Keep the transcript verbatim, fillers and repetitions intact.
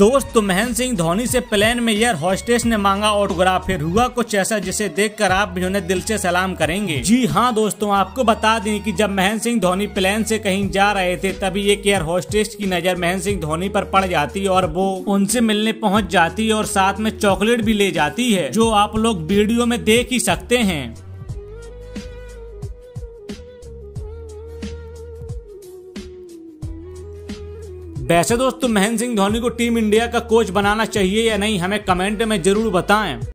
दोस्त तो महेंद्र सिंह धोनी से प्लेन में एयर होस्टेस ने मांगा ऑटोग्राफ, फिर हुआ कुछ ऐसा जिसे देखकर आप भी उन्हें दिल से सलाम करेंगे। जी हाँ दोस्तों, आपको बता दें कि जब महेंद्र सिंह धोनी प्लेन से कहीं जा रहे थे तभी एक एयर होस्टेस की नजर महेंद्र सिंह धोनी पर पड़ जाती और वो उनसे मिलने पहुंच जाती और साथ में चॉकलेट भी ले जाती है, जो आप लोग वीडियो में देख ही सकते हैं। वैसे दोस्तों महेंद्र सिंह धोनी को टीम इंडिया का कोच बनाना चाहिए या नहीं, हमें कमेंट में जरूर बताएं।